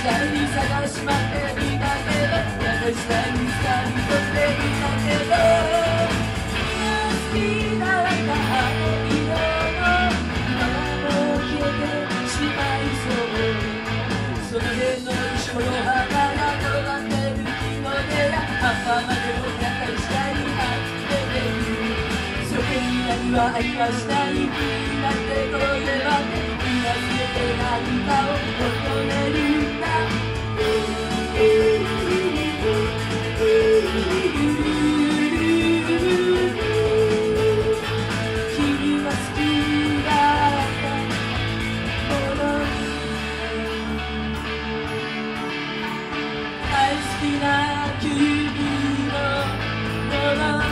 下に探しまっていたけど優しさに掴み取っていたけど好きだったあの色の今はもう消えてしまいそうその辺の後ろの花が転がってる日の出や朝までの中に下にあっててるそれに何はありましたになんてこれはねみんな全て何かを求めるんだ君は好きだったもの大好きな君のもの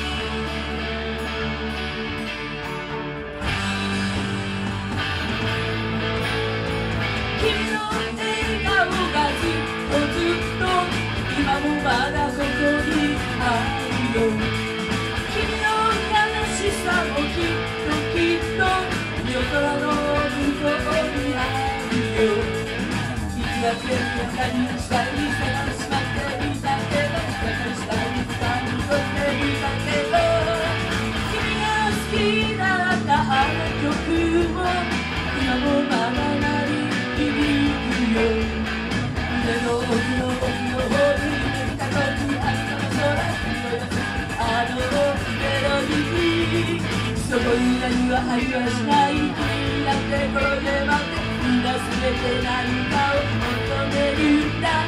君の笑顔がずっとずっと今もまだそこにあるよ君の悲しさもきっときっと夜空の向こうにあるよいつだって中に下に探しまっていたけど優しさに掴み取っていたけど君が好きだったあの曲も今もまだ鳴り響くよ胸の奥の奥の方に夢見た時あなたの空にあのメロディーそこに何はありはしない君なんてこれで待ってみんな全て何かを求めるんだ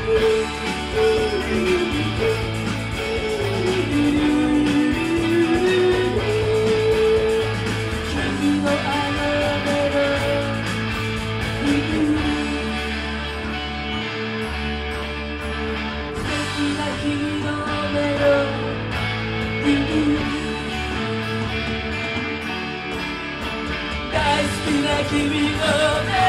君のあのメロディー君のメロディー大好きな君のメロディー